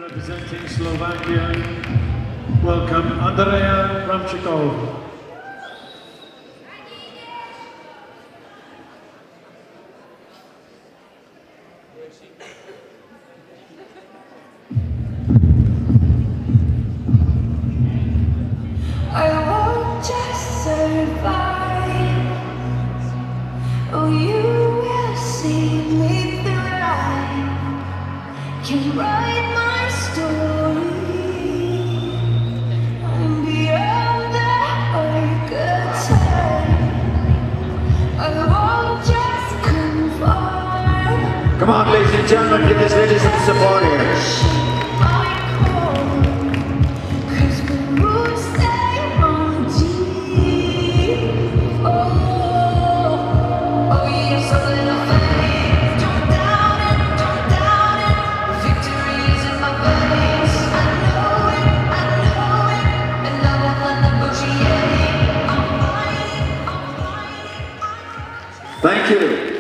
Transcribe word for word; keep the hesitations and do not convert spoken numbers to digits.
Representing Slovakia, welcome Andrea Ramchikov. I won't just survive. Oh, you will see me thrive. Can write my story. I'm beyond that good time. I won't just conform. Come on, ladies and gentlemen, give this lady some support here. Thank you.